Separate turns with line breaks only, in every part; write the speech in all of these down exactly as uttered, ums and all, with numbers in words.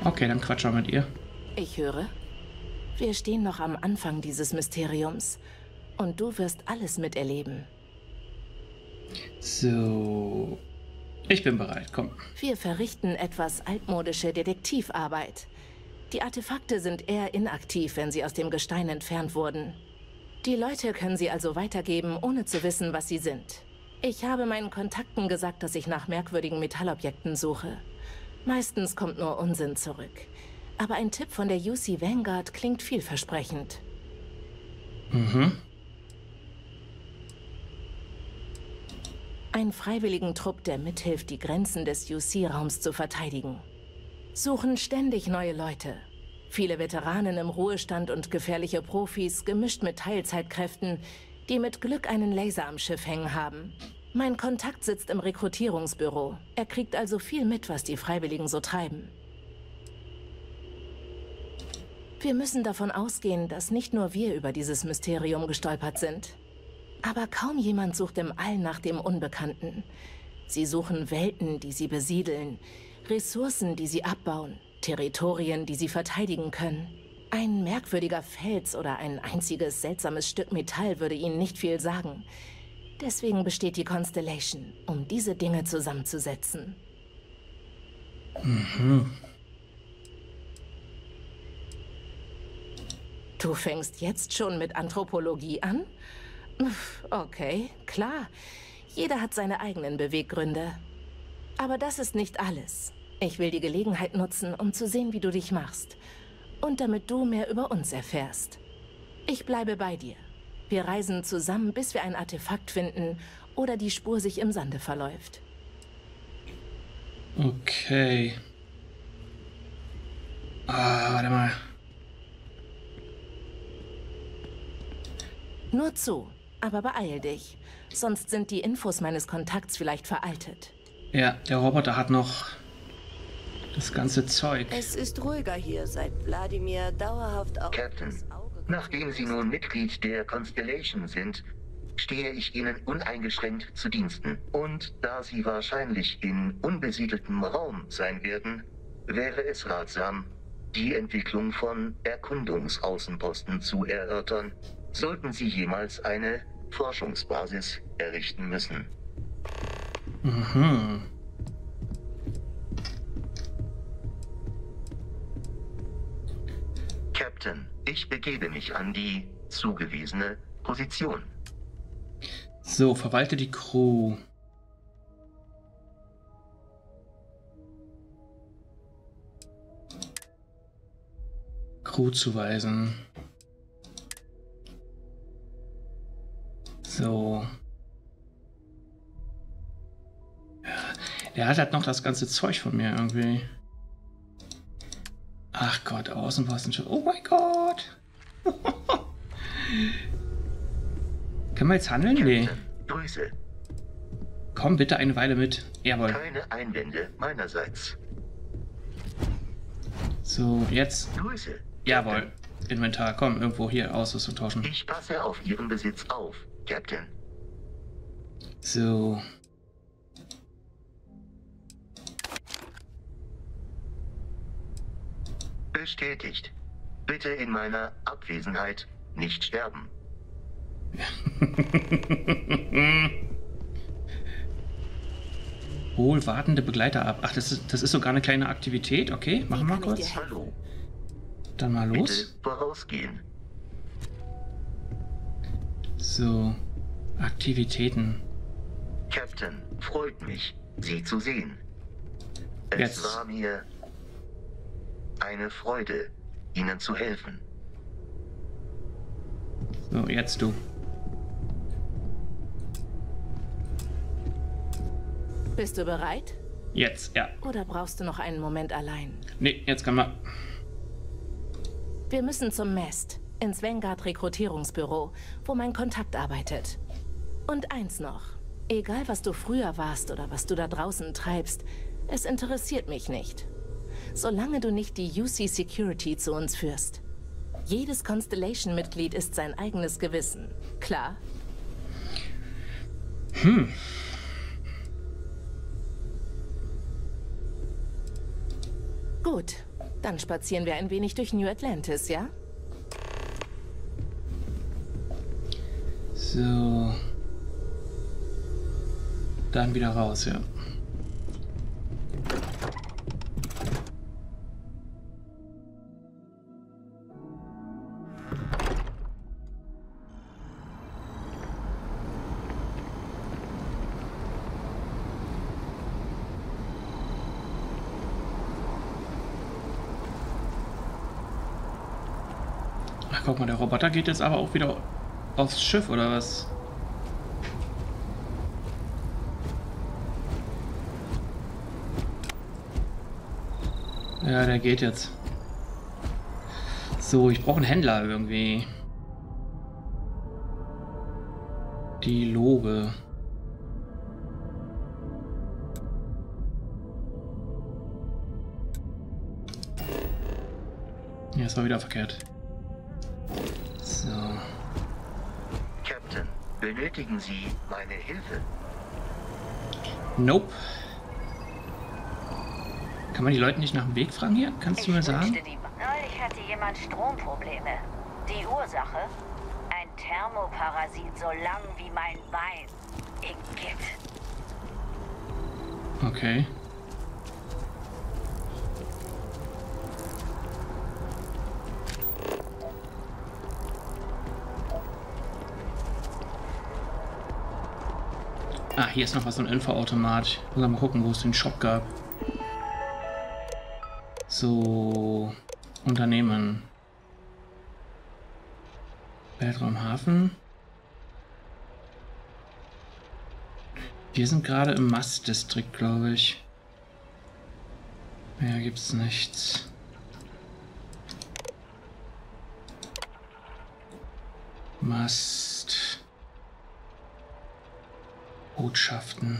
Okay, dann quatsch mal mit ihr.
Ich höre. Wir stehen noch am Anfang dieses Mysteriums. Und du wirst alles miterleben.
So. Ich bin bereit, komm.
Wir verrichten etwas altmodische Detektivarbeit. Die Artefakte sind eher inaktiv, wenn sie aus dem Gestein entfernt wurden. Die Leute können sie also weitergeben, ohne zu wissen, was sie sind. Ich habe meinen Kontakten gesagt, dass ich nach merkwürdigen Metallobjekten suche. Meistens kommt nur Unsinn zurück. Aber ein Tipp von der U C Vanguard klingt vielversprechend.
Mhm.
Ein freiwilligen Trupp, der mithilft, die Grenzen des U C-Raums zu verteidigen. Suchen ständig neue Leute. Viele Veteranen im Ruhestand und gefährliche Profis, gemischt mit Teilzeitkräften, die mit Glück einen Laser am Schiff hängen haben. Mein Kontakt sitzt im Rekrutierungsbüro. Er kriegt also viel mit, was die Freiwilligen so treiben. Wir müssen davon ausgehen, dass nicht nur wir über dieses Mysterium gestolpert sind. Aber kaum jemand sucht im All nach dem Unbekannten. Sie suchen Welten, die sie besiedeln, Ressourcen, die sie abbauen, Territorien, die sie verteidigen können. Ein merkwürdiger Fels oder ein einziges seltsames Stück Metall würde ihnen nicht viel sagen. Deswegen besteht die Constellation, um diese Dinge zusammenzusetzen.
Mhm.
Du fängst jetzt schon mit Anthropologie an? Okay, klar. Jeder hat seine eigenen Beweggründe. Aber das ist nicht alles. Ich will die Gelegenheit nutzen, um zu sehen, wie du dich machst. Und damit du mehr über uns erfährst. Ich bleibe bei dir. Wir reisen zusammen, bis wir ein Artefakt finden oder die Spur sich im Sande verläuft.
Okay. Ah, warte mal.
Nur zu, aber beeil dich. Sonst sind die Infos meines Kontakts vielleicht veraltet.
Ja, der Roboter hat noch das ganze Zeug.
Es ist ruhiger hier, seit Wladimir dauerhaft auf
Captain,
das Auge...
Nachdem Sie nun Mitglied der Constellation sind, stehe ich Ihnen uneingeschränkt zu Diensten. Und da Sie wahrscheinlich in unbesiedeltem Raum sein werden, wäre es ratsam, die Entwicklung von Erkundungsaußenposten zu erörtern, sollten Sie jemals eine Forschungsbasis errichten müssen.
Mhm.
Captain, ich begebe mich an die zugewiesene Position.
So, verwalte die Crew. Crew zuweisen. So. Ja, der hat halt noch das ganze Zeug von mir irgendwie. Ach Gott, Außenposten schon. Oh mein Gott. Können wir jetzt handeln? Nee.
Grüße.
Komm bitte eine Weile mit. Jawohl.
Keine Einwände meinerseits.
So, jetzt.
Grüße.
Jawohl. Inventar. Komm, irgendwo hier Ausrüstung tauschen.
Ich passe auf Ihren Besitz auf, Captain.
So.
Bestätigt. Bitte in meiner Abwesenheit nicht sterben.
Hol wartende Begleiter ab. Ach, das ist, das ist sogar eine kleine Aktivität. Okay, machen wir mal kurz.
Hallo.
Dann mal los.
Bitte vorausgehen.
So. Aktivitäten.
Captain, freut mich, Sie zu sehen. Es
Jetzt.
war mir eine Freude, Ihnen zu helfen.
So, jetzt du.
Bist du bereit?
Jetzt, ja.
Oder brauchst du noch einen Moment allein?
Nee, jetzt kann man.
Wir müssen zum Mast, ins Vanguard Rekrutierungsbüro, wo mein Kontakt arbeitet. Und eins noch. Egal, was du früher warst oder was du da draußen treibst, es interessiert mich nicht. Solange du nicht die U C Security zu uns führst. Jedes Constellation-Mitglied ist sein eigenes Gewissen. Klar?
Hm.
Gut. Dann spazieren wir ein wenig durch New Atlantis, ja?
So. Dann wieder raus, ja. Ach, guck mal, der Roboter geht jetzt aber auch wieder aufs Schiff, oder was? Ja, der geht jetzt. So, ich brauche einen Händler irgendwie. Die Loge. Ja, es war wieder verkehrt. So.
Captain, benötigen Sie meine Hilfe?
Nope. Kann man die Leute nicht nach dem Weg fragen hier? Kannst du mir sagen?
Die, neulich hatte jemand Stromprobleme. Die Ursache? Ein Thermoparasit so lang wie mein Bein. Igitt.
Okay. Ah, hier ist noch was, so ein Infoautomat. Ich muss mal gucken, wo es den Shop gab. So, Unternehmen. Weltraumhafen. Wir sind gerade im Mast-Distrikt, glaube ich. Mehr gibt's nichts. Mast. Botschaften.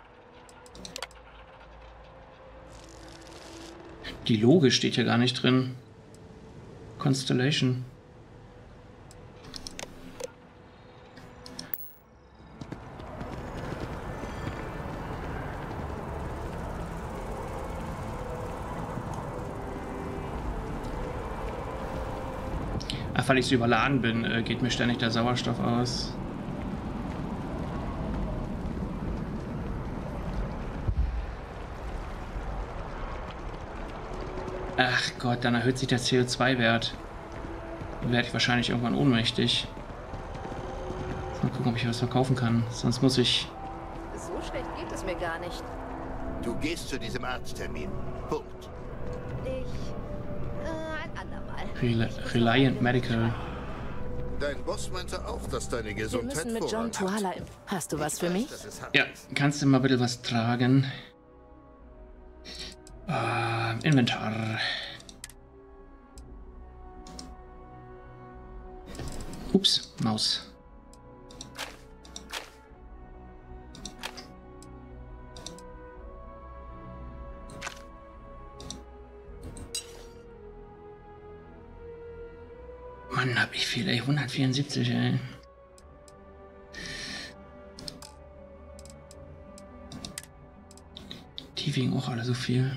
Die Loge steht hier gar nicht drin. Constellation. Ach, weil ich so überladen bin, äh, geht mir ständig der Sauerstoff aus. Ach Gott, dann erhöht sich der C O zwei Wert. Dann werde ich wahrscheinlich irgendwann ohnmächtig. Mal gucken, ob ich was verkaufen kann. Sonst muss ich...
So schlecht geht es mir gar nicht.
Du gehst zu diesem Arzttermin. Punkt.
Ich... Äh, ein andermal.
Rel Reliant Medical.
Dein Boss meinte auch, dass deine
Wir
Gesundheit
müssen mit John
Vorrang hat.
Tuala im... Hast du was für mich?
Das ist
Ja, kannst du mal bitte was tragen? Ah, Inventar. Ups, Maus. Mann, hab ich viel, ey. hundertvierundsiebzig, ey. Die wiegen auch alle so viel.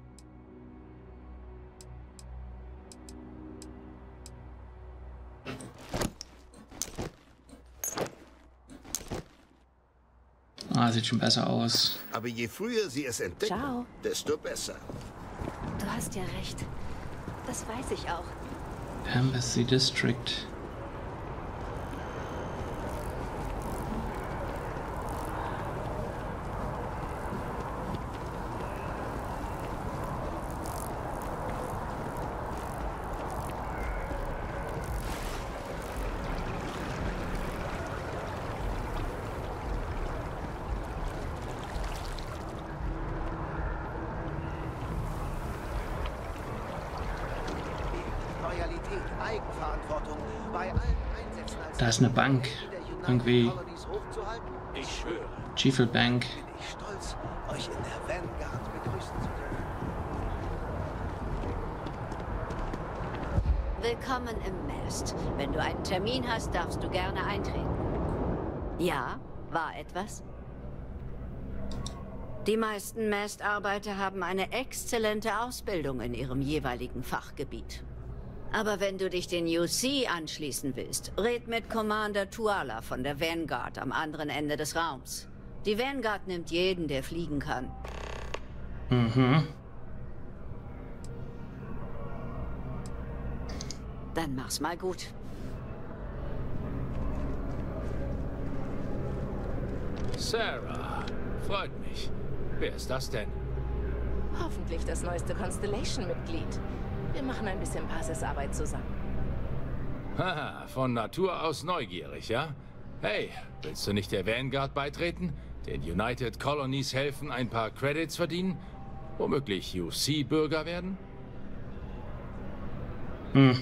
Ah, sieht schon besser aus.
Aber je früher sie es entdecken,
Ciao.
desto besser.
Du hast ja recht. Das weiß ich auch.
Embassy District.
Loyalität, Eigenverantwortung bei allen Einsätzen als
Da ist eine Bank. Irgendwie.
Ich schwöre,
G-Fuel Bank.
bin ich stolz, euch in der Vanguard begrüßen zu dürfen.
Willkommen im Mast. Wenn du einen Termin hast, darfst du gerne eintreten. Ja, war etwas? Die meisten Mastarbeiter haben eine exzellente Ausbildung in ihrem jeweiligen Fachgebiet. Aber wenn du dich den U C anschließen willst, red mit Commander Tuala von der Vanguard am anderen Ende des Raums. Die Vanguard nimmt jeden, der fliegen kann.
Mhm.
Dann mach's mal gut.
Sarah, freut mich. Wer ist das denn?
Hoffentlich das neueste Constellation-Mitglied. Wir machen ein bisschen Basisarbeit zusammen.
Haha, von Natur aus neugierig, ja? Hey, willst du nicht der Vanguard beitreten? Den United Colonies helfen, ein paar Credits verdienen? Womöglich U C-Bürger werden?
Hm.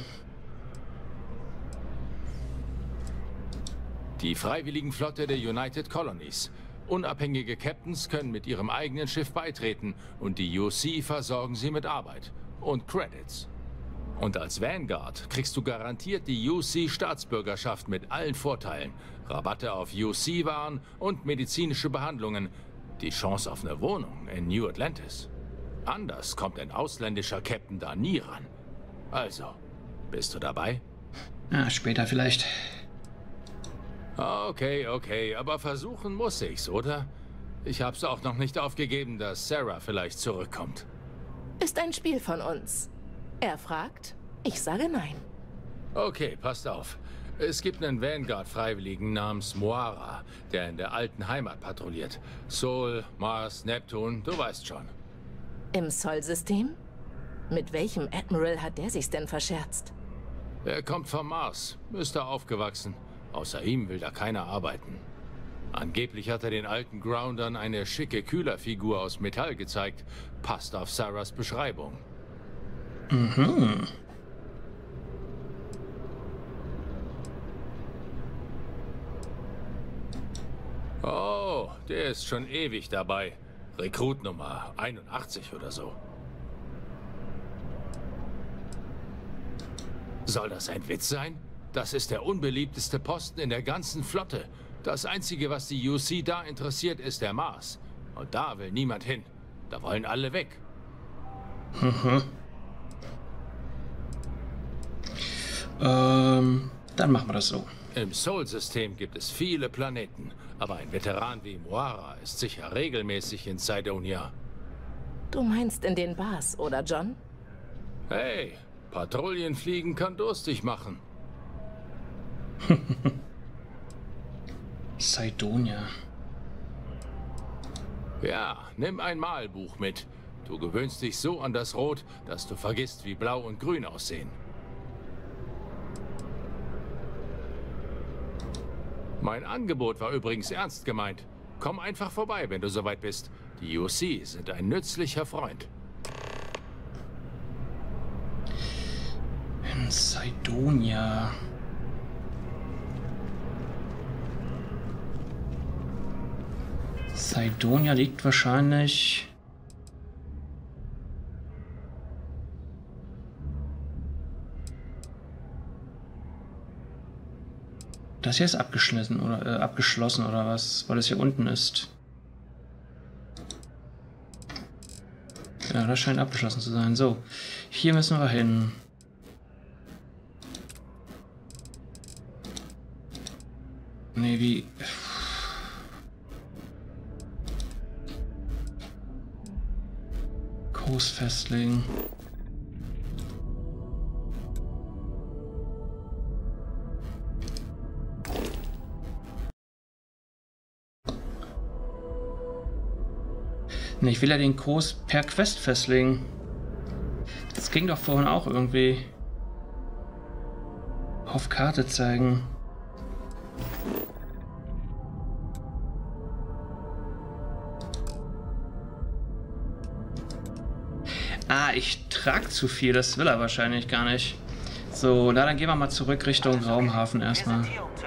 Die Freiwilligenflotte der United Colonies. Unabhängige Captains können mit ihrem eigenen Schiff beitreten und die U C versorgen sie mit Arbeit und Credits. Und als Vanguard kriegst du garantiert die U C-Staatsbürgerschaft mit allen Vorteilen. Rabatte auf U C-Waren und medizinische Behandlungen. Die Chance auf eine Wohnung in New Atlantis. Anders kommt ein ausländischer Captain da nie ran. Also, bist du dabei?
Ja, später vielleicht.
Okay, okay, aber versuchen muss ich's, oder? Ich hab's auch noch nicht aufgegeben, dass Sarah vielleicht zurückkommt.
Ist ein Spiel von uns. Er fragt, ich sage nein.
Okay, passt auf. Es gibt einen Vanguard-Freiwilligen namens Moara, der in der alten Heimat patrouilliert. Sol, Mars, Neptun, du weißt schon.
Im Sol-System? Mit welchem Admiral hat der sich's denn verscherzt?
Er kommt vom Mars, ist da aufgewachsen. Außer ihm will da keiner arbeiten. Angeblich hat er den alten Groundern eine schicke Kühlerfigur aus Metall gezeigt. Passt auf Sarahs Beschreibung.
Mhm.
Oh, der ist schon ewig dabei. Rekrut Nummer einundachtzig oder so. Soll das ein Witz sein? Das ist der unbeliebteste Posten in der ganzen Flotte. Das Einzige, was die U C da interessiert, ist der Mars. Und da will niemand hin. Da wollen alle weg.
Mhm. Ähm, dann machen wir das so.
Im Sol-System gibt es viele Planeten. Aber ein Veteran wie Moara ist sicher regelmäßig in Cydonia.
Du meinst in den Bars, oder John?
Hey, Patrouillenfliegen kann durstig machen.
Cydonia.
Ja, nimm ein Malbuch mit. Du gewöhnst dich so an das Rot, dass du vergisst, wie blau und grün aussehen. Mein Angebot war übrigens ernst gemeint. Komm einfach vorbei, wenn du soweit bist. Die U C sind ein nützlicher Freund.
In Cydonia. Cydonia liegt wahrscheinlich... Das hier ist abgeschlossen oder äh, abgeschlossen oder was, weil es hier unten ist. Ja, das scheint abgeschlossen zu sein. So, hier müssen wir hin. Nee, wie... Kurs festlegen. Ne, ich will ja den Kurs per Quest festlegen. Das ging doch vorhin auch irgendwie. Auf Karte zeigen. Ah, ich trage zu viel, das will er wahrscheinlich gar nicht. So, na dann gehen wir mal zurück Richtung Raumhafen erstmal.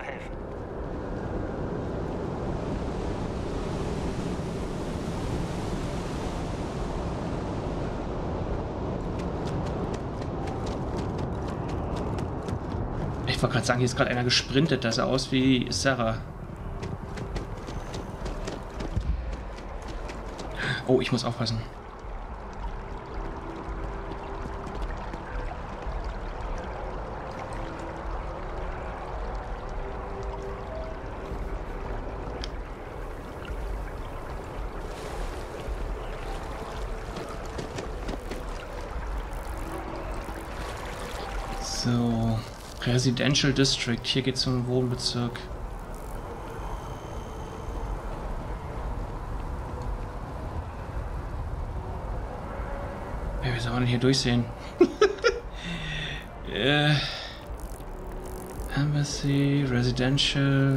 Ich wollte gerade sagen, hier ist gerade einer gesprintet, das sah aus wie Sarah. Oh, ich muss aufpassen. So, Residential District. Hier geht es um den Wohnbezirk. Ja, wie soll man denn hier durchsehen? äh, Embassy, Residential.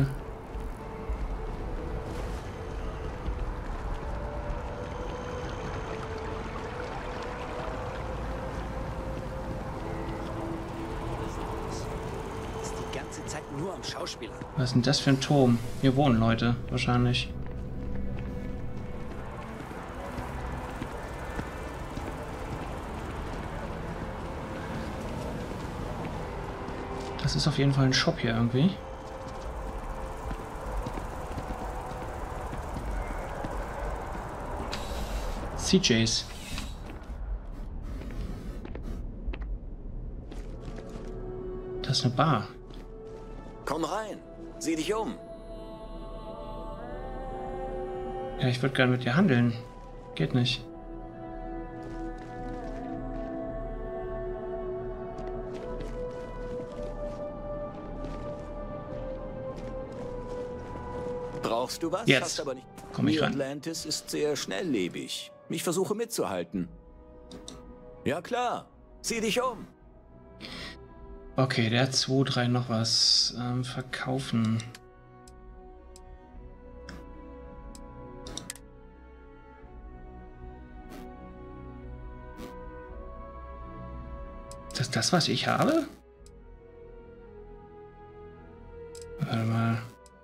Was ist denn das für ein Turm? Hier wohnen Leute, wahrscheinlich. Das ist auf jeden Fall ein Shop hier irgendwie. C Js. Das ist eine Bar.
Komm rein, sieh dich um.
Ja, ich würde gerne mit dir handeln. Geht nicht.
Brauchst du was?
Jetzt
Hast aber nicht.
komm ich
New
ran.
Atlantis ist sehr schnelllebig. Ich versuche mitzuhalten. Ja klar, sieh dich um.
Okay, der hat zwei, drei noch was. Ähm, verkaufen. Ist das das, was ich habe? Warte mal.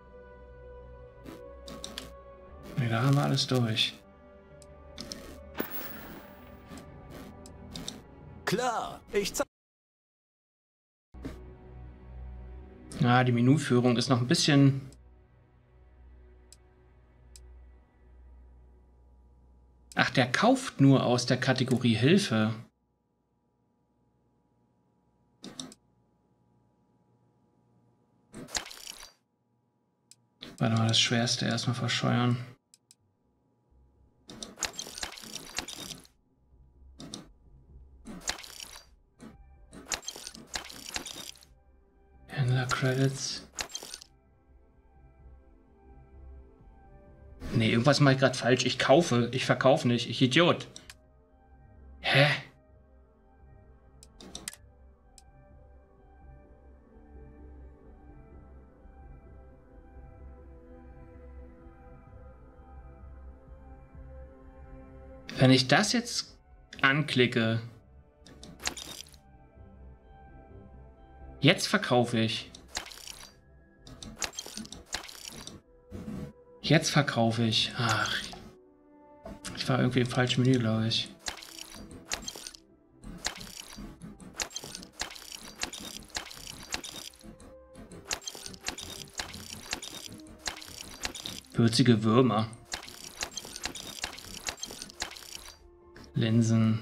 Nee, da haben wir alles durch.
Klar, ich zeig.
Ja, die Menüführung ist noch ein bisschen... Ach, der kauft nur aus der Kategorie Hilfe. Warte mal, das Schwerste erstmal verscheuern. Credits. Nee, irgendwas mache ich gerade falsch. Ich kaufe, ich verkaufe nicht. Ich Idiot. Hä? Wenn ich das jetzt anklicke, jetzt verkaufe ich. Jetzt verkaufe ich. Ach, ich war irgendwie im falschen Menü, glaube ich. Würzige Würmer. Linsen.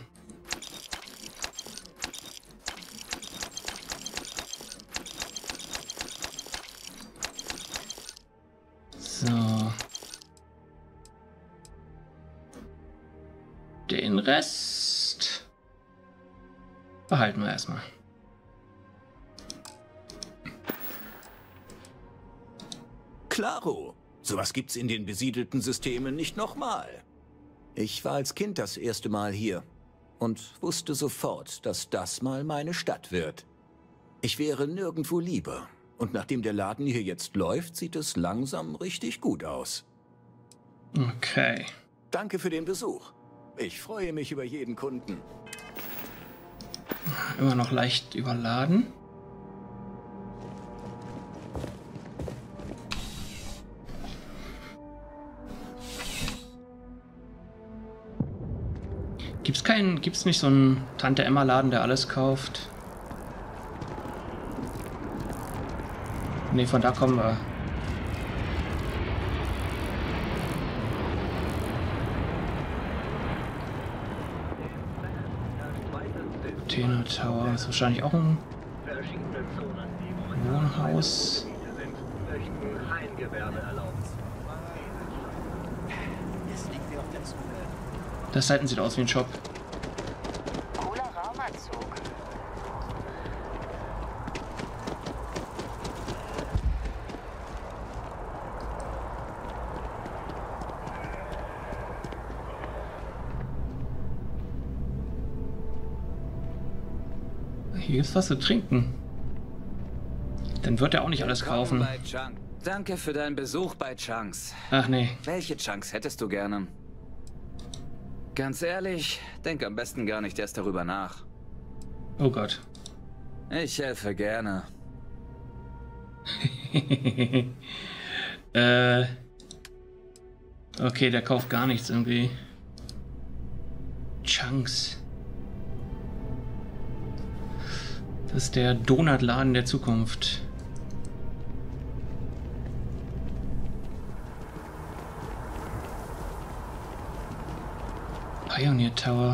So. Den Rest behalten wir erstmal.
Klaro. Sowas gibt's in den besiedelten Systemen nicht nochmal. Ich war als Kind das erste Mal hier und wusste sofort, dass das mal meine Stadt wird. Ich wäre nirgendwo lieber. Und nachdem der Laden hier jetzt läuft, sieht es langsam richtig gut aus.
Okay.
Danke für den Besuch. Ich freue mich über jeden Kunden.
Immer noch leicht überladen. Gibt's keinen, gibt's nicht so einen Tante-Emma-Laden, der alles kauft? Ne, von da kommen wir. Container Tower ist wahrscheinlich auch ein Wohnhaus. Das Seiten sieht aus wie ein Shop.
Cooler Raumanzug.
Hier gibt's was zu trinken. Dann wird er auch nicht alles kaufen.
Bei Chunk. Danke für deinen Besuch bei Chunks.
Ach nee.
Welche Chunks hättest du gerne? Ganz ehrlich, denk am besten gar nicht erst darüber nach.
Oh Gott.
Ich helfe gerne.
äh. Okay, der kauft gar nichts irgendwie. Chunks. Das ist der Donutladen der Zukunft. Pioneer Tower.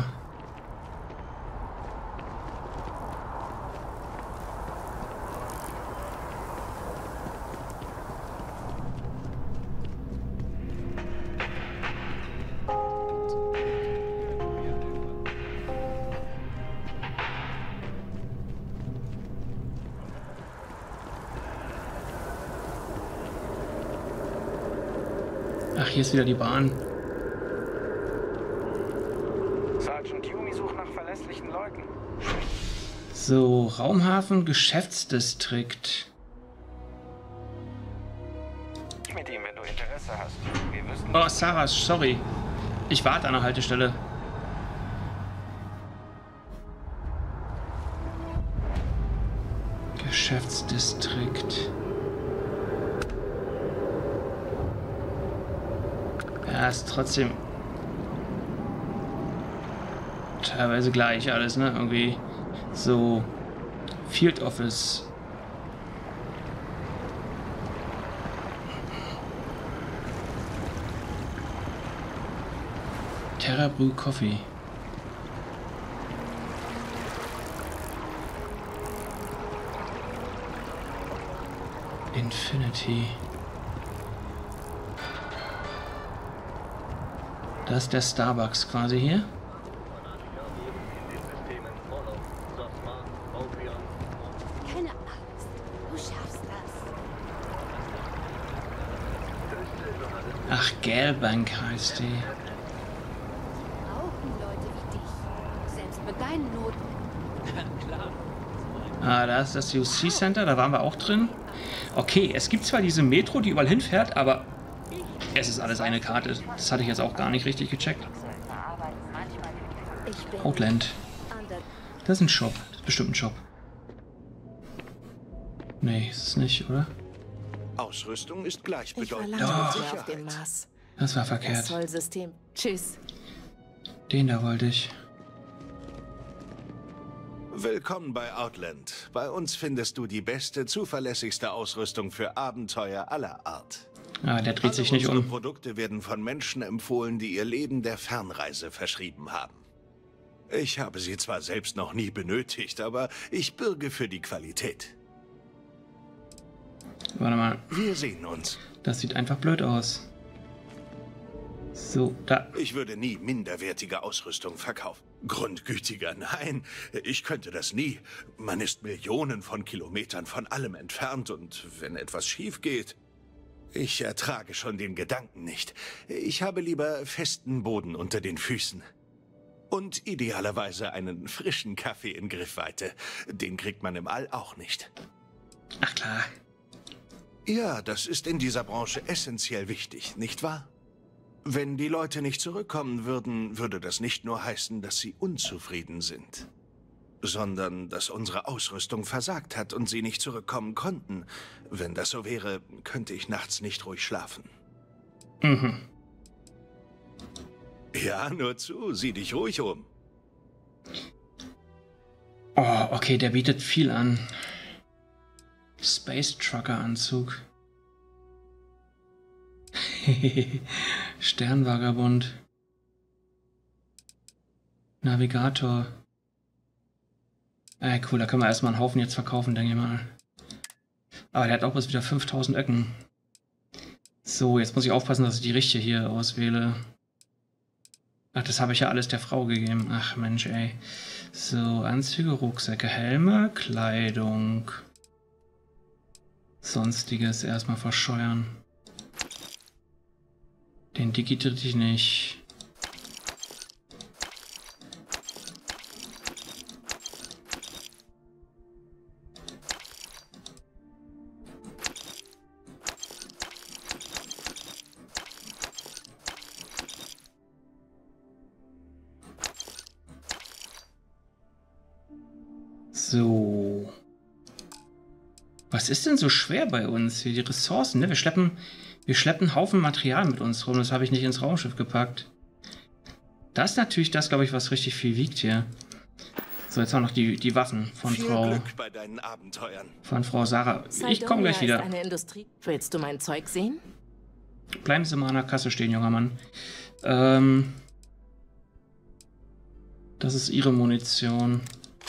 Ach, hier ist wieder die Bahn.
Sergeant Yumi sucht nach verlässlichen Leuten.
So, Raumhafen, Geschäftsdistrikt.
Mit ihm, wenn du Interesse hast. Wir müssen...
Oh, Sarah, sorry. Ich warte an der Haltestelle. Geschäftsdistrikt. Ja, ist trotzdem teilweise gleich alles, ne? Irgendwie so Field Office. Terra Brew Coffee. Infinity. Das ist der Starbucks quasi hier.
Keine Angst, du schaffst das.
Ach, Gelbank heißt die.
Wir brauchen Leute wie dich. Selbst mit deinen Noten.
Ah, da ist das U C Center, da waren wir auch drin. Okay, es gibt zwar diese Metro, die überall hinfährt, aber es ist alles eine Karte. Das hatte ich jetzt auch gar nicht richtig gecheckt. Outland. Das ist ein Shop. Das ist bestimmt ein Shop. Nee, ist es nicht, oder?
Ausrüstung ist
Ich
gleichbedeutend
verlange
mit
Sie auf dem
Sicherheit.
Mars.
Das war
Das
verkehrt.
Zollsystem. Tschüss.
Den da wollte ich.
Willkommen bei Outland. Bei uns findest du die beste, zuverlässigste Ausrüstung für Abenteuer aller Art.
Ah, der dreht
Alle
sich nicht
unsere
um.
Produkte werden von Menschen empfohlen, die ihr Leben der Fernreise verschrieben haben. Ich habe sie zwar selbst noch nie benötigt, aber ich bürge für die Qualität.
Warte mal.
Wir sehen uns.
Das sieht einfach blöd aus. So, da.
Ich würde nie minderwertige Ausrüstung verkaufen. Grundgütiger, nein, ich könnte das nie. Man ist Millionen von Kilometern von allem entfernt und wenn etwas schief geht... Ich ertrage schon den Gedanken nicht. Ich habe lieber festen Boden unter den Füßen. Und idealerweise einen frischen Kaffee in Griffweite. Den kriegt man im All auch nicht.
Ach klar.
Ja, das ist in dieser Branche essentiell wichtig, nicht wahr? Wenn die Leute nicht zurückkommen würden, würde das nicht nur heißen, dass sie unzufrieden sind, sondern dass unsere Ausrüstung versagt hat und sie nicht zurückkommen konnten. Wenn das so wäre, könnte ich nachts nicht ruhig schlafen.
Mhm.
Ja, nur zu, sieh dich ruhig um.
Oh, okay, der bietet viel an. Space Trucker Anzug. Sternvagabund. Navigator. Ey, cool, da können wir erstmal einen Haufen jetzt verkaufen, denke ich mal. Aber der hat auch bis wieder fünftausend Öcken. So, jetzt muss ich aufpassen, dass ich die richtige hier auswähle. Ach, das habe ich ja alles der Frau gegeben. Ach Mensch, ey. So, Anzüge, Rucksäcke, Helme, Kleidung. Sonstiges erstmal verscheuern. Den digitiere ich nicht.
So.
Was ist denn so schwer bei uns hier? Die Ressourcen, ne? Wir schleppen, wir schleppen einen Haufen Material mit uns rum. Das habe ich nicht ins Raumschiff gepackt. Das ist natürlich das, glaube ich, was richtig viel wiegt hier. So, jetzt auch noch die, die Waffen von
Viel
Frau...
Glück bei deinen Abenteuern.
Von Frau Sarah. Ich komme gleich wieder.
Ist eine Industrie. Willst du mein Zeug sehen?
Bleiben Sie mal an der Kasse stehen, junger Mann. Ähm... Das ist Ihre Munition.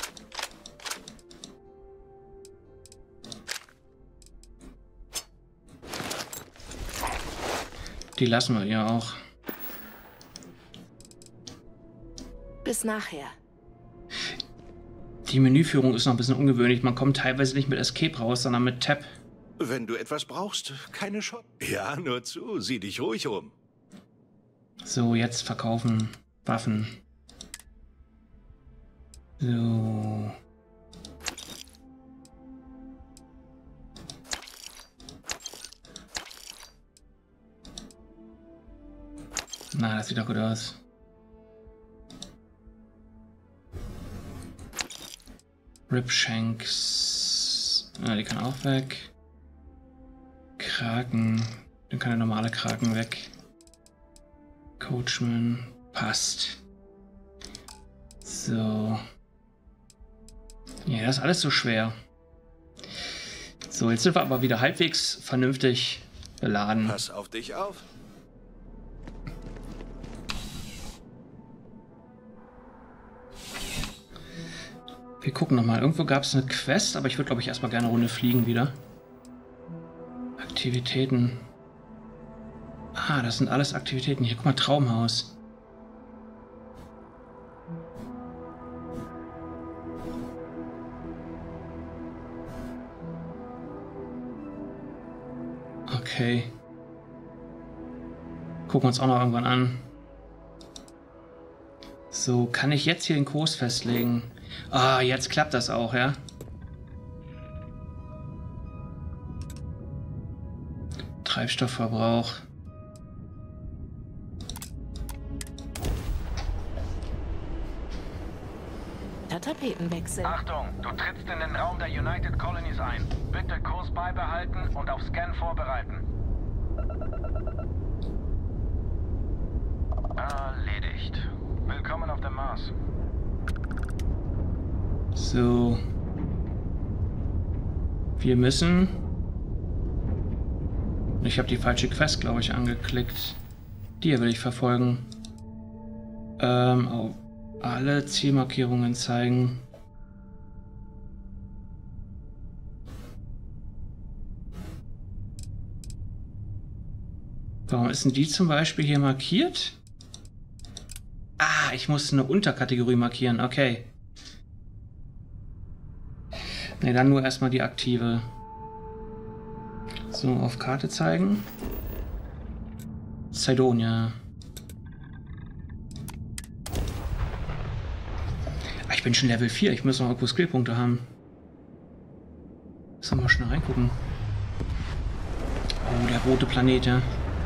Die lassen wir ihr auch.
Bis nachher.
Die Menüführung ist noch ein bisschen ungewöhnlich. Man kommt teilweise nicht mit Escape raus, sondern mit Tab.
Wenn du etwas brauchst, keine Chance. Ja, nur zu. Sieh dich ruhig um.
So, jetzt verkaufen. Waffen. So. Na, das sieht doch gut aus. Ripshanks. Ah, die kann auch weg. Kraken. Dann kann der normale Kraken weg. Coachman. Passt. So. Ja, das ist alles so schwer. So, jetzt sind wir aber wieder halbwegs vernünftig beladen.
Pass auf dich auf.
Wir gucken nochmal. Irgendwo gab es eine Quest, aber ich würde, glaube ich, erstmal gerne eine Runde fliegen wieder. Aktivitäten. Ah, das sind alles Aktivitäten. Hier, guck mal, Traumhaus. Okay. Gucken wir uns auch noch irgendwann an. So, kann ich jetzt hier den Kurs festlegen? Ah, jetzt klappt das auch, ja? Treibstoffverbrauch.
Der Tapetenwechsel.
Achtung, du trittst in den Raum der United Colonies ein. Bitte Kurs beibehalten und auf Scan vorbereiten. Erledigt. Willkommen auf dem Mars.
So. Wir müssen... Ich habe die falsche Quest, glaube ich, angeklickt. Die hier will ich verfolgen. Ähm, auf alle Zielmarkierungen zeigen. Warum ist denn die zum Beispiel hier markiert? Ah, ich muss eine Unterkategorie markieren. Okay. Ne, dann nur erstmal die aktive. So, auf Karte zeigen. Cydonia. Ah, ich bin schon Level vier. Ich muss noch irgendwo Skillpunkte haben. Sollen wir mal schnell reingucken. Oh, der rote Planet, ja.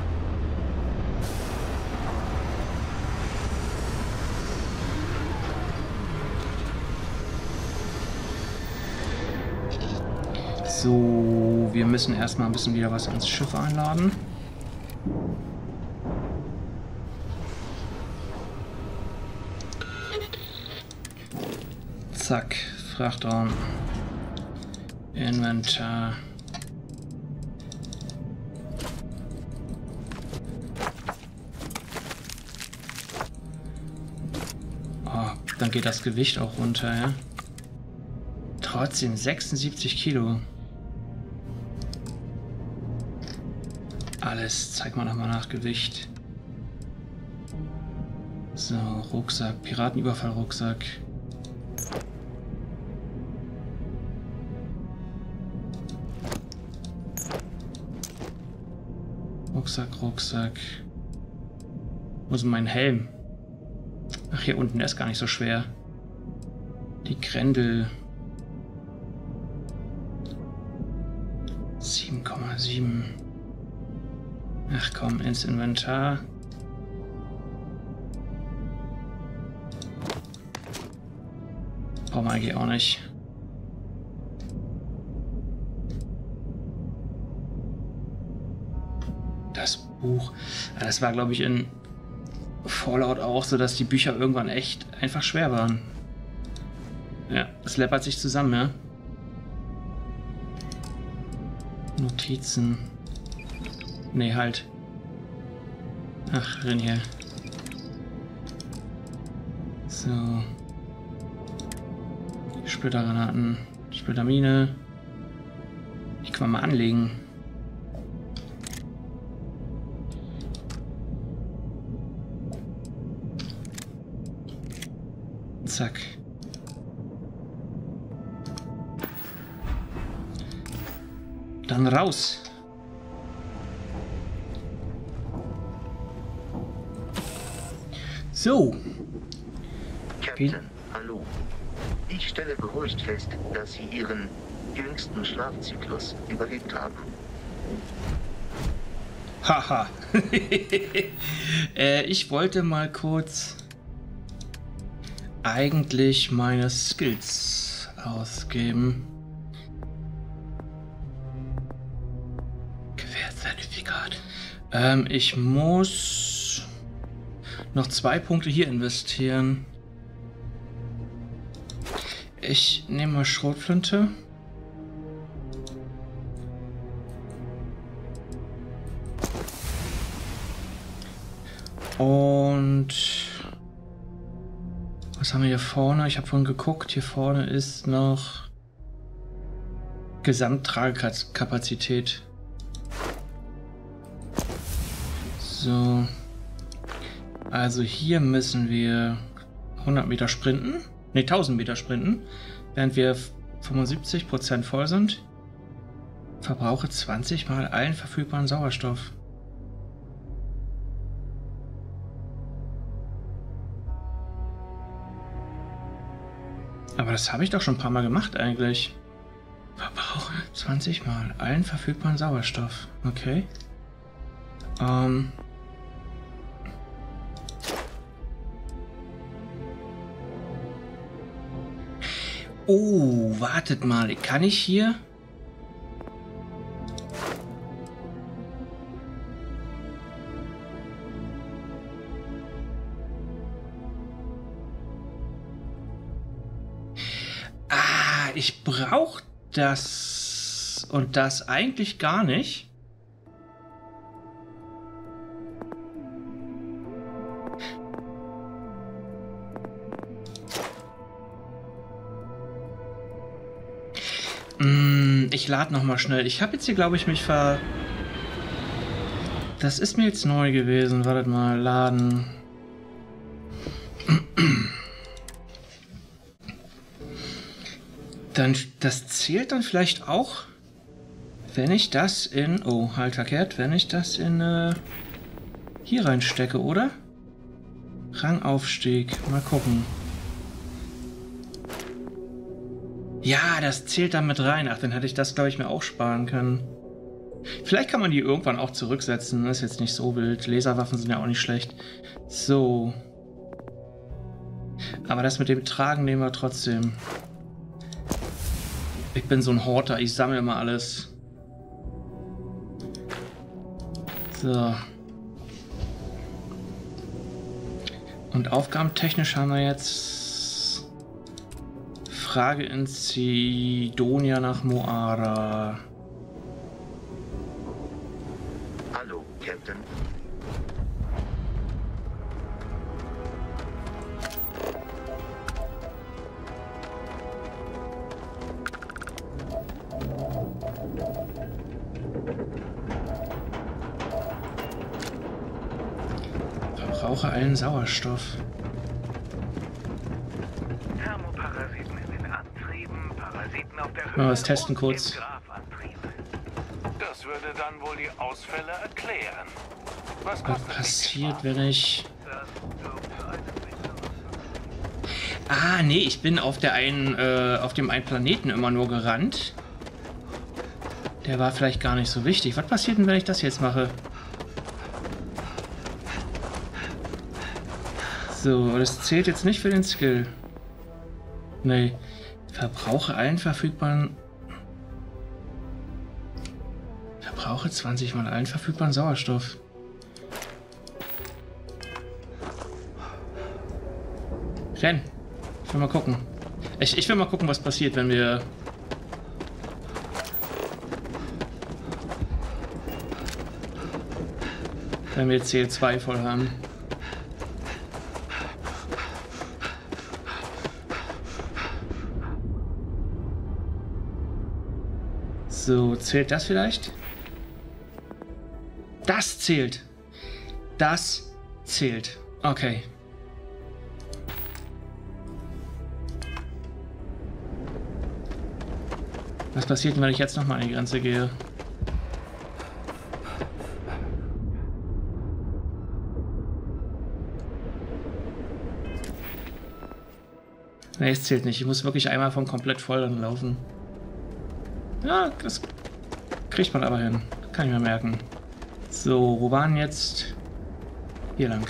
So, wir müssen erstmal ein bisschen wieder was ans Schiff einladen. Zack, Frachtraum. Inventar. Oh, dann geht das Gewicht auch runter, ja. Trotzdem sechsundsiebzig Kilo. Alles, zeig mal nochmal nach Gewicht. So, Rucksack, Piratenüberfall-Rucksack. Rucksack, Rucksack. Wo ist mein Helm? Ach, hier unten, der ist gar nicht so schwer. Die Grendel. sieben Komma sieben. Ach komm, ins Inventar. Brauchen wir eigentlich auch nicht. Das Buch. Das war, glaube ich, in Fallout auch so, dass die Bücher irgendwann echt einfach schwer waren. Ja, es läppert sich zusammen, ja. Notizen. Nee, halt. Ach, renn hier. So. Splittergranaten. Splittermine. Die können wir mal anlegen. Zack. Dann raus. So.
Captain, hallo. Ich stelle beruhigt fest, dass Sie Ihren jüngsten Schlafzyklus überlebt haben.
Haha. äh, ich wollte mal kurz eigentlich meine Skills ausgeben. Gewährzertifikat. Ähm, ich muss noch zwei Punkte hier investieren. Ich nehme mal Schrotflinte. Und was haben wir hier vorne? Ich habe vorhin geguckt. Hier vorne ist noch Gesamttragekapazität. So. Also hier müssen wir hundert Meter sprinten. Ne, tausend Meter sprinten. Während wir fünfundsiebzig Prozent voll sind. Verbrauche zwanzig mal allen verfügbaren Sauerstoff. Aber das habe ich doch schon ein paar Mal gemacht eigentlich. Verbrauche zwanzig mal allen verfügbaren Sauerstoff. Okay. Ähm. Oh, wartet mal. Kann ich hier... Ah, ich brauche das und das eigentlich gar nicht. Ich lade noch mal schnell. Ich habe jetzt hier, glaube ich, mich ver... Das ist mir jetzt neu gewesen. Wartet mal, laden. Dann, das zählt dann vielleicht auch, wenn ich das in... Oh, halt verkehrt. Wenn ich das in... Äh, hier reinstecke, oder? Rangaufstieg. Mal gucken. Ja, das zählt da mit rein. Ach, dann hätte ich das, glaube ich, mir auch sparen können. Vielleicht kann man die irgendwann auch zurücksetzen. Das ist jetzt nicht so wild. Laserwaffen sind ja auch nicht schlecht. So. Aber das mit dem Tragen nehmen wir trotzdem. Ich bin so ein Horter. Ich sammle immer alles. So. Und aufgabentechnisch haben wir jetzt... Frage in Sidonia nach Moara.
Hallo, Captain.
Verbrauche allen Sauerstoff.
Thermoparasiten in den Antrieben, Parasiten auf der Höhe.
Mal was testen kurz.
Das würde dann wohl die Ausfälle erklären. Was,
Was passiert, wenn ich... Ah, nee, ich bin auf der einen, äh, auf dem einen Planeten immer nur gerannt. Der war vielleicht gar nicht so wichtig. Was passiert denn, wenn ich das jetzt mache? So, das zählt jetzt nicht für den Skill. Nee. Verbrauche allen verfügbaren... Verbrauche zwanzig mal allen verfügbaren Sauerstoff. Renn. Ich will mal gucken. Ich, ich will mal gucken, was passiert, wenn wir... Wenn wir C zwei voll haben. So, zählt das vielleicht? Das zählt. Das zählt. Okay. Was passiert, wenn ich jetzt nochmal an die Grenze gehe? Ne, es zählt nicht. Ich muss wirklich einmal von komplett voll dann laufen. Ja, das kriegt man aber hin. Kann ich mir merken. So, wo waren jetzt? Hier lang.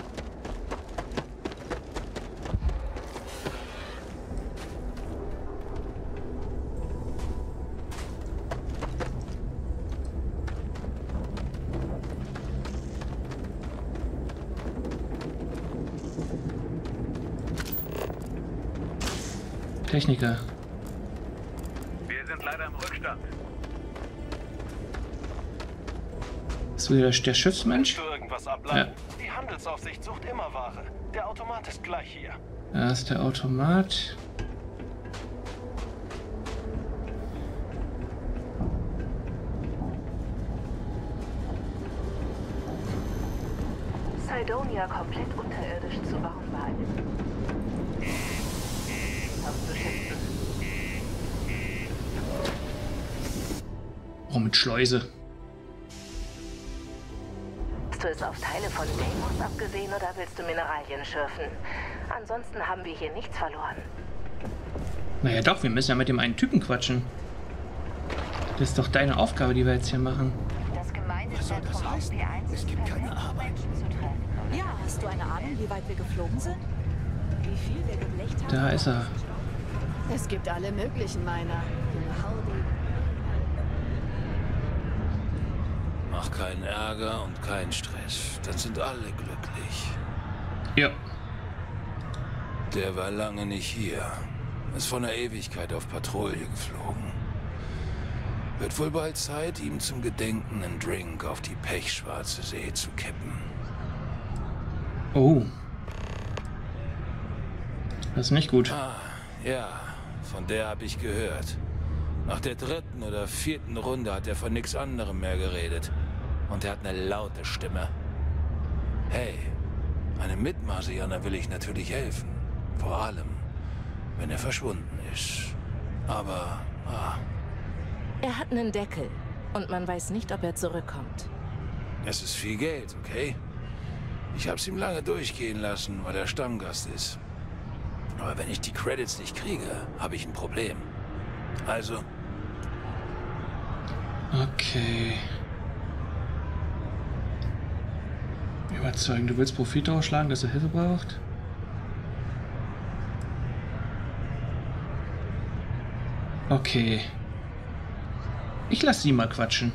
Techniker.
Wir sind leider im Rückstand.
Ist wieder der Schiffsmensch?
Willst du irgendwas ableiten? Ja. Die Handelsaufsicht sucht immer Ware. Der Automat ist gleich hier.
Da ist der Automat.
Cydonia komplett unterirdisch zu bauen war.
Oh, mit Schleuse.
Hast du es auf Teile von Deimos abgesehen oder willst du Mineralien schürfen? Ansonsten haben wir hier nichts verloren.
Naja doch, wir müssen ja mit dem einen Typen quatschen. Das ist doch deine Aufgabe, die wir jetzt hier machen.
Das Gemeindezentrum auf P eins
Es gibt keine Arbeit.
zu treffen.
Ja, hast du eine Ahnung, wie weit wir geflogen sind? Wie viel wir geblecht haben?
Da ist er.
Es gibt alle möglichen Miner.
Mach keinen Ärger und keinen Stress. Dann sind alle glücklich.
Ja.
Der war lange nicht hier. Ist von der Ewigkeit auf Patrouille geflogen. Wird wohl bald Zeit, ihm zum Gedenken einen Drink auf die pechschwarze See zu kippen.
Oh. Das ist nicht gut.
Ah, ja. Von der habe ich gehört. Nach der dritten oder vierten Runde hat er von nichts anderem mehr geredet. Und er hat eine laute Stimme. Hey, einem Mitmarsianer will ich natürlich helfen. Vor allem, wenn er verschwunden ist. Aber, ah.
Er hat einen Deckel und man weiß nicht, ob er zurückkommt.
Es ist viel Geld, okay? Ich hab's ihm lange durchgehen lassen, weil er Stammgast ist. Aber wenn ich die Credits nicht kriege, habe ich ein Problem. Also...
Okay. Überzeugen. Du willst Profit ausschlagen, dass er Hilfe braucht? Okay. Ich lasse sie mal quatschen.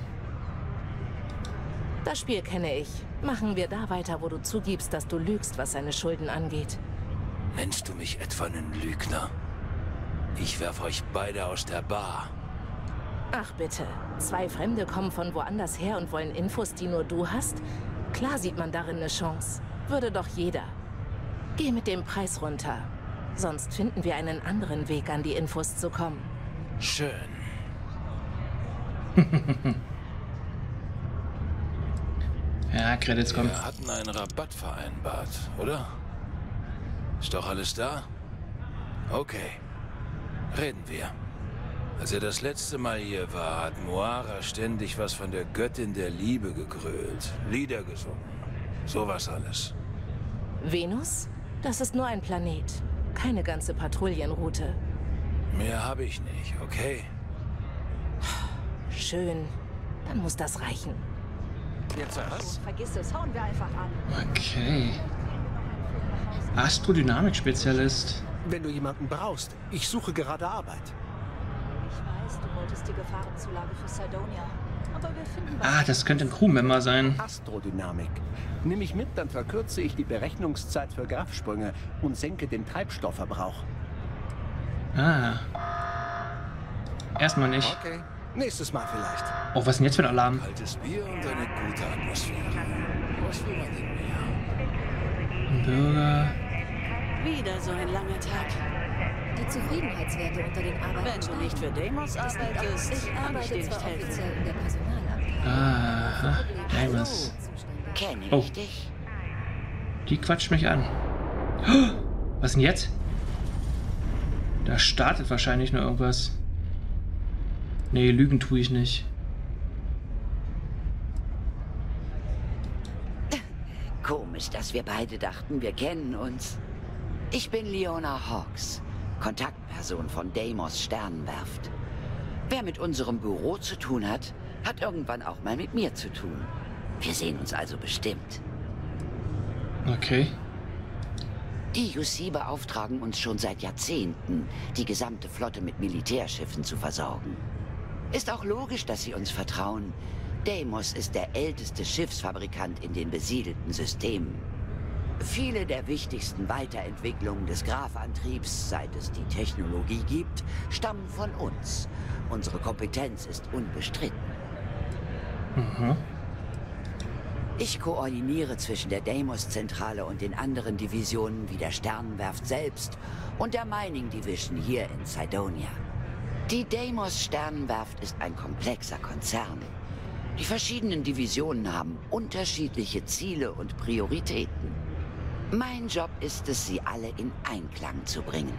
Das Spiel kenne ich. Machen wir da weiter, wo du zugibst, dass du lügst, was seine Schulden angeht.
Nennst du mich etwa einen Lügner? Ich werf euch beide aus der Bar.
Ach bitte. Zwei Fremde kommen von woanders her und wollen Infos, die nur du hast? Klar sieht man darin eine Chance. Würde doch jeder. Geh mit dem Preis runter. Sonst finden wir einen anderen Weg, an die Infos zu kommen.
Schön.
Ja, Credits kommen.
Wir hatten einen Rabatt vereinbart, oder? Ist doch alles da? Okay. Reden wir. Als er das letzte Mal hier war, hat Moira ständig was von der Göttin der Liebe gegrölt, Lieder gesungen. Sowas alles.
Venus? Das ist nur ein Planet. Keine ganze Patrouillenroute.
Mehr habe ich nicht, okay?
Schön. Dann muss das reichen.
Jetzt was? Vergiss es, hauen wir einfach an.
Okay. Astrodynamik-Spezialist.
Wenn du jemanden brauchst, ich suche gerade Arbeit.
Ich weiß, du wolltest die Gefahrenzulage für Cydonia. Aber wir finden was.
Ah, das könnte ein Crewmember sein.
Astrodynamik. Nimm mich mit, dann verkürze ich die Berechnungszeit für Graph-Sprünge und senke den Treibstoffverbrauch.
Ah. Erstmal nicht.
Okay, nächstes Mal vielleicht.
Oh, was ist denn jetzt für ein Alarm?
Kaltes Bier und eine gute Atmosphäre. Was will man denn mehr?
Ein Bürger.
Wieder so ein langer Tag.
Die Zufriedenheitswerte unter den Arbeitern.
Wenn du nicht für Deimos arbeitest,
Ich
kann ich dir
arbeite
nicht
zwar
helfen.
offiziell in der Personalabteilung.
Aha. Deimos.
Kenne
Oh.
ich dich?
Die quatscht mich an. Was denn jetzt? Da startet wahrscheinlich nur irgendwas. Nee, lügen tue ich nicht.
Komisch, dass wir beide dachten, wir kennen uns. Ich bin Leona Hawks, Kontaktperson von Deimos Sternenwerft. Wer mit unserem Büro zu tun hat, hat irgendwann auch mal mit mir zu tun. Wir sehen uns also bestimmt.
Okay.
Die U C beauftragen uns schon seit Jahrzehnten, die gesamte Flotte mit Militärschiffen zu versorgen. Ist auch logisch, dass sie uns vertrauen. Deimos ist der älteste Schiffsfabrikant in den besiedelten Systemen. Viele der wichtigsten Weiterentwicklungen des Graph-Antriebs, seit es die Technologie gibt, stammen von uns. Unsere Kompetenz ist unbestritten.
Mhm.
Ich koordiniere zwischen der Deimos-Zentrale und den anderen Divisionen wie der Sternenwerft selbst und der Mining Division hier in Cydonia. Die Deimos Sternenwerft ist ein komplexer Konzern. Die verschiedenen Divisionen haben unterschiedliche Ziele und Prioritäten. Mein Job ist es, sie alle in Einklang zu bringen.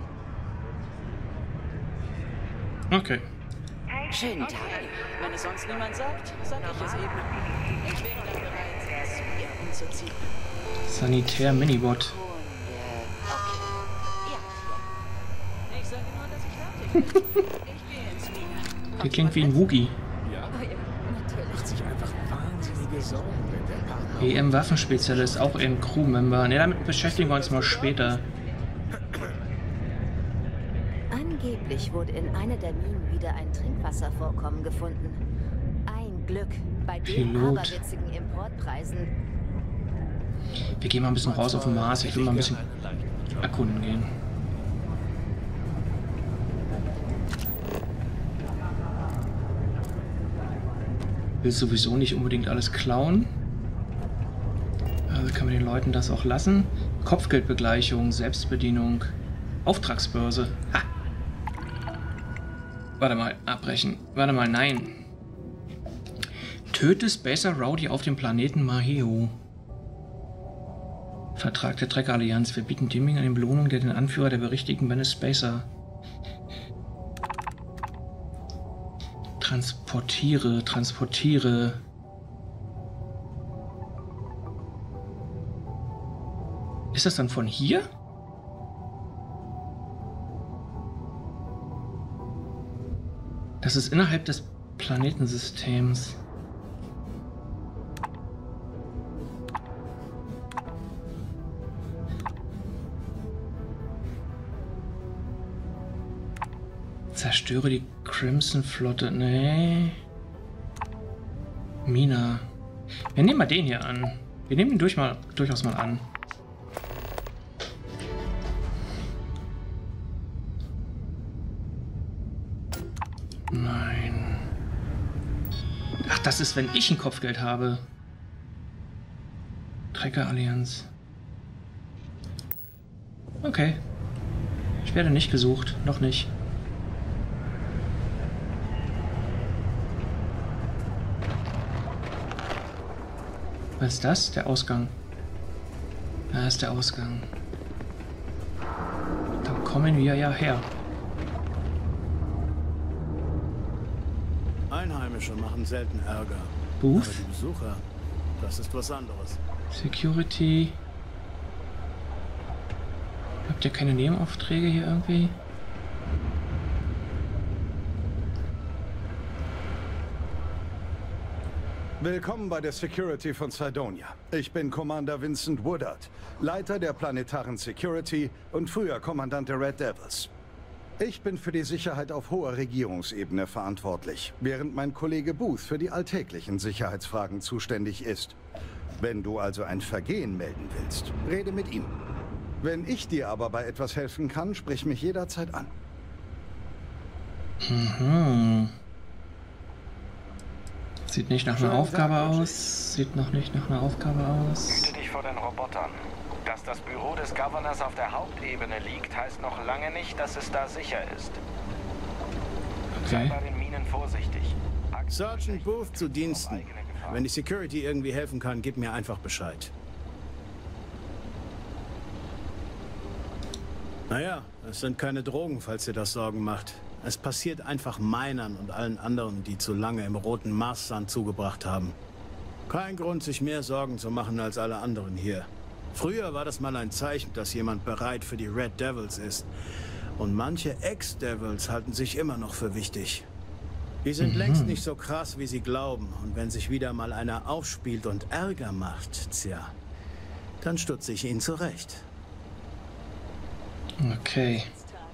Okay.
Schönen Tag.
Wenn es sonst niemand sagt, sag ich es eben. Ich wäre dann bereit, das Bier umzuziehen.
Sanitär Minibot.
Ich sage nur, dass ich fertig bin. Ich gehe ins Mine.
Der klingt wie ein Wookie.
Macht sich einfach wahnsinnige Sorgen, wenn der Partner...
E M-Waffenspezialist, auch eben Crewmember. Ne, damit beschäftigen wir uns mal später.
Angeblich wurde in einer der Minen wieder ein Trinkwasservorkommen gefunden. Ein Glück bei den
Pilot.
aberwitzigen Importpreisen.
Wir gehen mal ein bisschen raus auf den Mars. Ich will mal ein bisschen erkunden gehen. Will sowieso nicht unbedingt alles klauen. Also kann man den Leuten das auch lassen. Kopfgeldbegleichung, Selbstbedienung, Auftragsbörse. Ha. Warte mal, abbrechen. Warte mal, nein. Töte Spacer Rowdy auf dem Planeten Maheo. Vertrag der Trekker-Allianz. Wir bieten Dimming eine Belohnung, der den Anführer der berichtigen Bene Spacer. Transportiere, transportiere. Ist das dann von hier? Das ist innerhalb des Planetensystems. Zerstöre die Crimson-Flotte. Nee. Mina. Wir nehmen mal den hier an. Wir nehmen ihn durch mal, durchaus mal an. Nein. Ach, das ist, wenn ich ein Kopfgeld habe. Trekker-Allianz. Okay. Ich werde nicht gesucht. Noch nicht. Was ist das? Der Ausgang. Da ist der Ausgang. Da kommen wir ja her.
Einheimische machen selten Ärger.
Booth?
Aber die Besucher, das ist was anderes.
Security. Habt ihr keine Nebenaufträge hier irgendwie?
Willkommen bei der Security von Cydonia. Ich bin Commander Vincent Woodard, Leiter der planetaren Security und früher Kommandant der Red Devils. Ich bin für die Sicherheit auf hoher Regierungsebene verantwortlich, während mein Kollege Booth für die alltäglichen Sicherheitsfragen zuständig ist. Wenn du also ein Vergehen melden willst, rede mit ihm. Wenn ich dir aber bei etwas helfen kann, sprich mich jederzeit an.
Mhm. Sieht nicht nach einer Aufgabe aus. Sieht noch nicht nach einer Aufgabe aus.
Hüte dich vor den Robotern. Dass das Büro des Governors auf der Hauptebene liegt, heißt noch lange nicht, dass es da sicher ist.
Okay.
Sei bei den Minen vorsichtig.
Sergeant Booth zu Diensten. Wenn die Security irgendwie helfen kann, gib mir einfach Bescheid. Naja, es sind keine Drogen, falls dir das Sorgen macht. Es passiert einfach Minern und allen anderen, die zu lange im roten Marssand zugebracht haben. Kein Grund, sich mehr Sorgen zu machen als alle anderen hier. Früher war das mal ein Zeichen, dass jemand bereit für die Red Devils ist. Und manche Ex-Devils halten sich immer noch für wichtig. Die sind mhm. längst nicht so krass, wie sie glauben. Und wenn sich wieder mal einer aufspielt und Ärger macht, tja, dann stutze ich ihn zurecht.
Okay.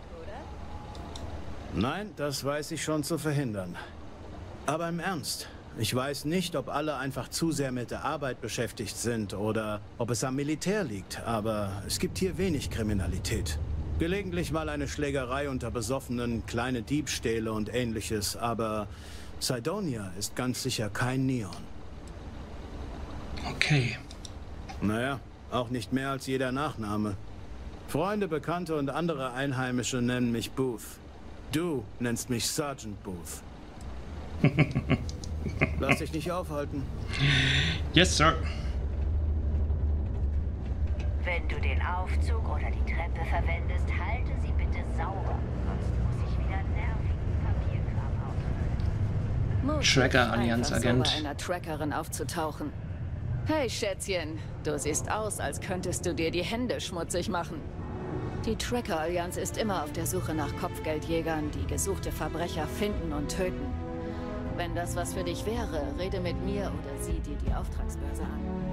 Nein, das weiß ich schon zu verhindern. Aber im Ernst, ich weiß nicht, ob alle einfach zu sehr mit der Arbeit beschäftigt sind oder ob es am Militär liegt, aber es gibt hier wenig Kriminalität. Gelegentlich mal eine Schlägerei unter Besoffenen, kleine Diebstähle und ähnliches, aber Cydonia ist ganz sicher kein Neon.
Okay.
Naja, auch nicht mehr als jeder Nachname. Freunde, Bekannte und andere Einheimische nennen mich Booth. Du nennst mich Sergeant Booth. Lass dich nicht aufhalten.
Yes, Sir.
Wenn du den Aufzug oder die Treppe verwendest, halte sie bitte sauber. Sonst muss ich wieder nervigen Papierkram ausfüllen.
Tracker-Allianz-Agent.
So bei einer Trackerin aufzutauchen. Hey, Schätzchen, du siehst aus, als könntest du dir die Hände schmutzig machen. Die Tracker-Allianz ist immer auf der Suche nach Kopfgeldjägern, die gesuchte Verbrecher finden und töten. Wenn das was für dich wäre, rede mit mir oder sieh dir die Auftragsbörse an.